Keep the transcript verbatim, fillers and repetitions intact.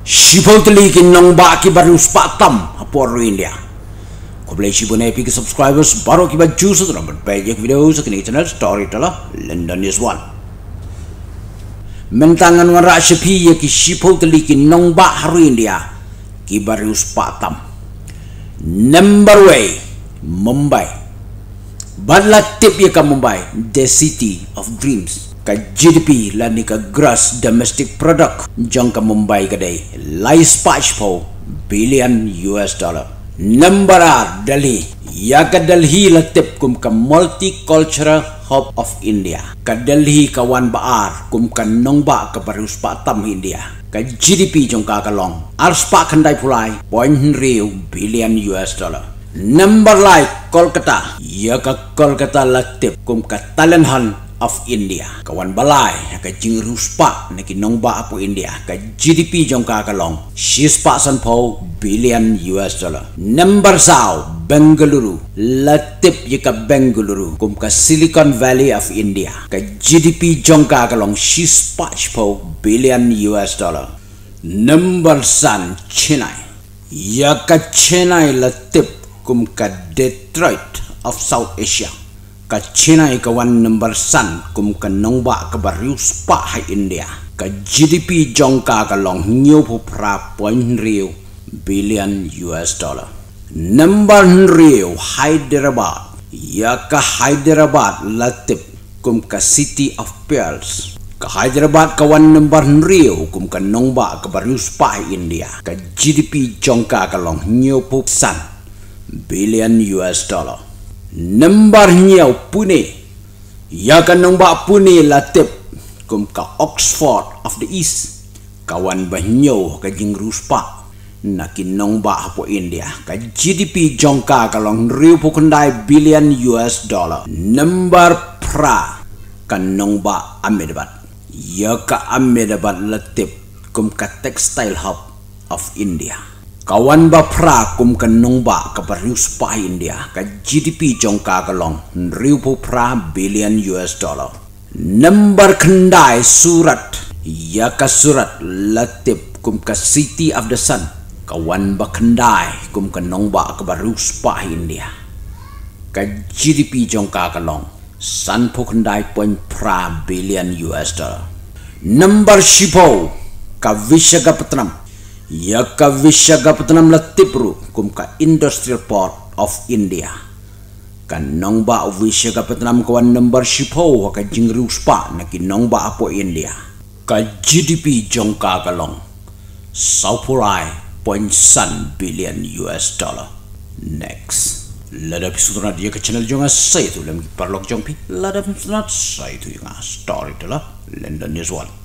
Shipotli kin nong ba ki baru spatam apor India. Ko boleh shipon epic subscribers baru ki ba juice tu nampak banyak video sa kini channel Storyteller London is one. Mentangan wara shipi ya ki shipotli kin nong ba haru India ki baru spatam. Number way Mumbai. Badla tip ya ka Mumbai, the city of dreams. Ka G D P lani ka gross domestic product jang ka Mumbai kadai lai spach po billion U S dollar. Number R Delhi ya ka Delhi la tip kum ka multicultural hub of India. Ka Delhi ka wan baar kum ka nong ba ka barus pa tam India. Ka G D P jang ka kalong ars pa khandai pulai point riu billion U S dollar. Number like Kolkata ya ka Kolkata la tip kum ka Talenhan of India. Kawan balai ka jingrus pa na kinong ba apo India ka G D P jong ka kalong six pa san po billion U S dollar. Number sao Bengaluru latip ya ka Bengaluru kum ka Silicon Valley of India ka G D P jong ka kalong six pa po billion U S dollar. Number san Chennai ya ka Chennai latip kum ka Detroit of South Asia. Ka Chennai ka wan number san kum ka nong ba ka barius pa hai India ka G D P jong ka ka long nyo po pra point riu billion U S dollar. Number riu Hyderabad ya ka Hyderabad latip kum ka city of pearls. Ka Hyderabad ka wan number riu kum ka nong ba ka barius pa hai India ka G D P jong ka ka long nyo po san billion U S dollar. Number niyaw Pune ya ka nong ba Pune latip kum ka Oxford of the East kawan ba niyaw ka jingrus pa na kinong ba po India ka G D P jong ka kalong riu po kundai billion U S dollar. Number pra kanong ba Ahmedabad ya ka Ahmedabad latip kum ka textile hub of India kawan ba pra kum kanong ba ka barius pa India ka G D P jong ka kalong riu po pra billion U S dollar. Number kandai Surat ya ka Surat latip kum ka city of the sun kawan ba kandai kum kanong ba ka barius pa India ka G D P jong ka kalong san po kandai point pra billion U S dollar. Number Shipo ka Visakhapatnam ya ka Visakhapatnam latipru kum ka industrial port of India kanong ba Visakhapatnam kawan number Shipo ka jingrus pa na kinong ba apo India ka G D P jong ka kalong saupurai point san billion U S dollar. Next lada episode na dia ka channel jong sa itu lem parlok jong pi lada episode sa itu yung Storyteller London is one.